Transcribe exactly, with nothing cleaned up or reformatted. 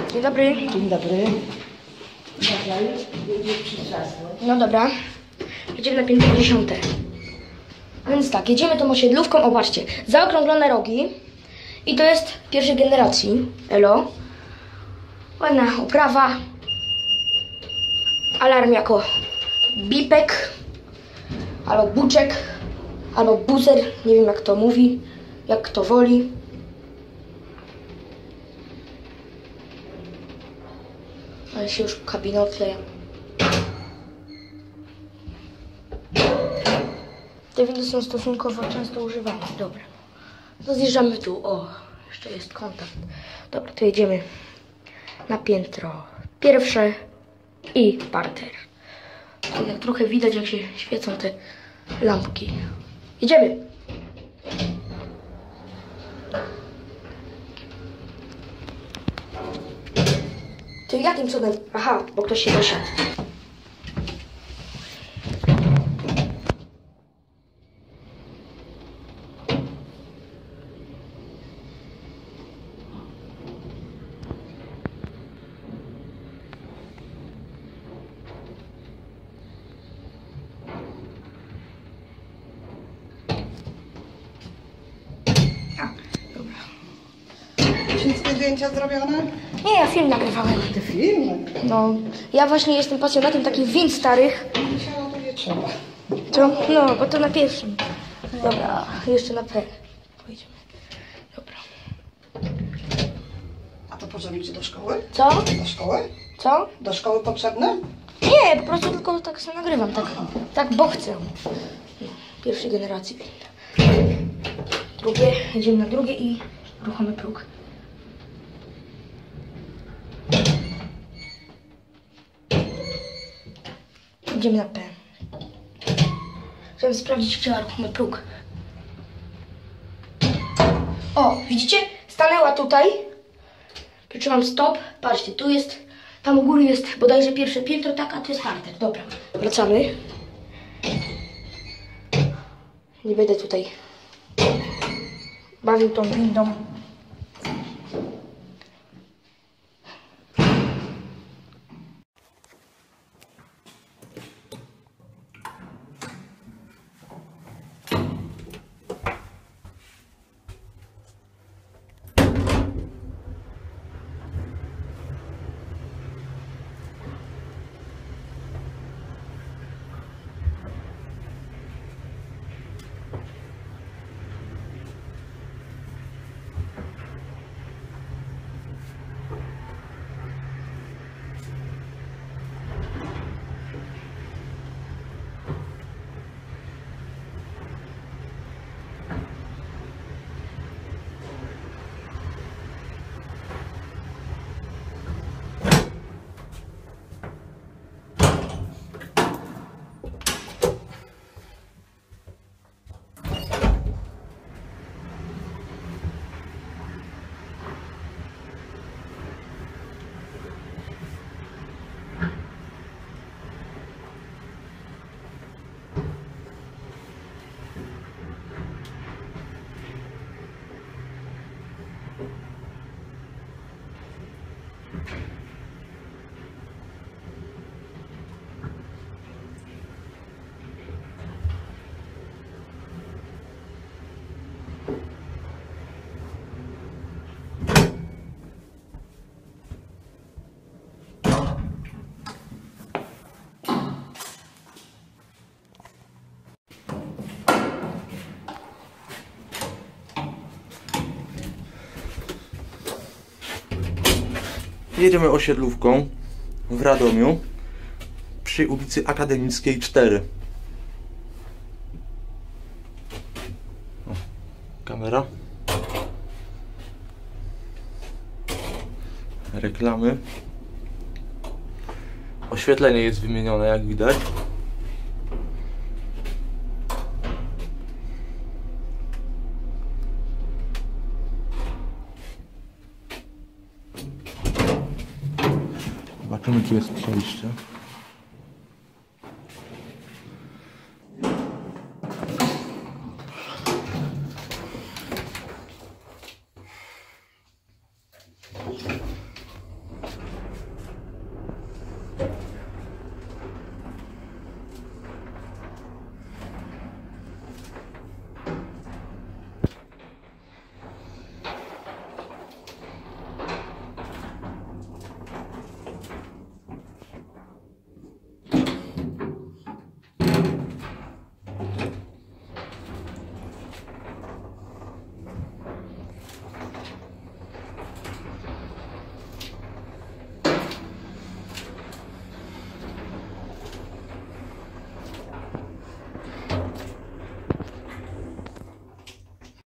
Dzień dobry. Dzień dobry. Uważaj, jedziesz przy trzasło. No dobra. Jedziemy na pięćdziesiąte. dziesiąte. Więc tak, jedziemy tą osiedlówką. O, patrzcie, zaokrąglone rogi. I to jest pierwszej generacji. Elo. Ładna oprawa. Alarm jako bipek. Albo buczek. Albo buzer. Nie wiem jak to mówi. Jak kto woli. Ale się już kabina odkleja. Te windy są stosunkowo często używane. Dobra. To zjeżdżamy tu. O, jeszcze jest kontakt. Dobra, to jedziemy na piętro pierwsze i parter. Tu jak trochę widać, jak się świecą te lampki. Jedziemy! Ty jakim cudem? Aha, bo ktoś się dosiadł. Wszystkie zdjęcia zrobione? Nie, ja film nagrywałem. Ty film? No, ja właśnie jestem pasjonatem takich wind starych. Musiała, to nie trzeba. Co? No, bo to na pierwszym. Dobra, jeszcze na P. Pojedziemy. Dobra. A to potrzebne idzie do szkoły? Co? Do szkoły? Co? Do szkoły potrzebne? Nie, po prostu tylko tak sobie nagrywam, tak, tak bo chcę. No, pierwszej generacji wind. Drugie, jedziemy na drugie i ruchamy próg. Idziemy na P. Chciałem sprawdzić, czy ruchamy próg. O, widzicie? Stanęła tutaj. Przytrzymam stop. Patrzcie, tu jest, tam u góry jest bodajże pierwsze piętro, tak, a tu jest parter. Dobra, wracamy. Nie będę tutaj bawił tą windą. Jedziemy osiedlówką w Radomiu przy ulicy Akademickiej cztery. O, kamera. Reklamy. Oświetlenie jest wymienione, jak widać. Zobaczymy, gdzie jest przejście.